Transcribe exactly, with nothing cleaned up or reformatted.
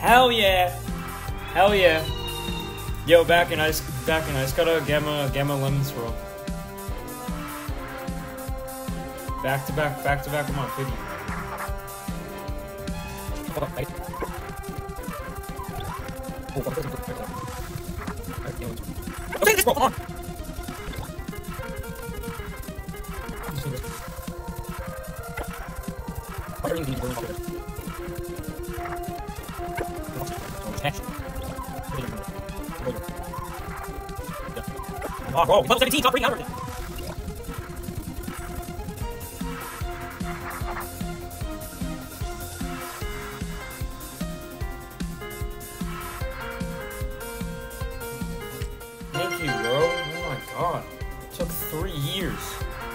Hell yeah! Hell yeah! Yo, back in ice, back in ice. Got a gamma, gamma lemon swirl. Back to back, back to back. Come on, fifty. Okay, this roll, come on. Oh, bro, level seventeen, top three counter. Thank you, bro. Oh my god. It took three years.